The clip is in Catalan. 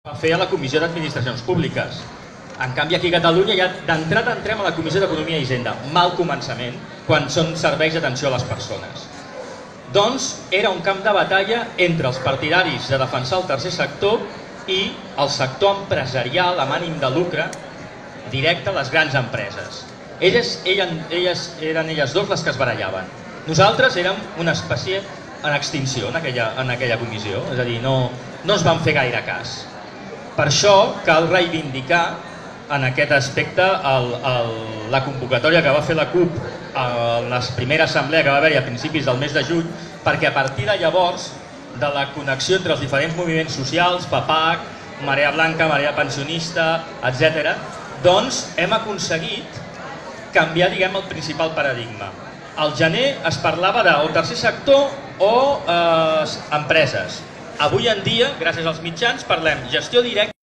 va fer a la Comissió d'Administracions Públiques. En canvi, aquí a Catalunya ja d'entrada entrem a la Comissió d'Economia i Hisenda. Mal començament, quan són serveis d'atenció a les persones. Doncs era un camp de batalla entre els partidaris de defensar el tercer sector i el sector empresarial amb ànim de lucre directe a les grans empreses. Eren elles dos les que es barallaven. Nosaltres érem una espècie en extinció en aquella comissió, és a dir, no ens van fer gaire cas. Per això cal reivindicar en aquest aspecte la convocatòria que va fer la CUP a la primera assemblea que va haver-hi a principis del mes de juny, perquè a partir de llavors, de la connexió entre els diferents moviments socials, PAPAC, Marea Blanca, Marea Pensionista, etc., doncs hem aconseguit canviar, diguem, el principal paradigma. Al gener es parlava de o tercer sector o empreses. Avui en dia, gràcies als mitjans, parlem gestió directa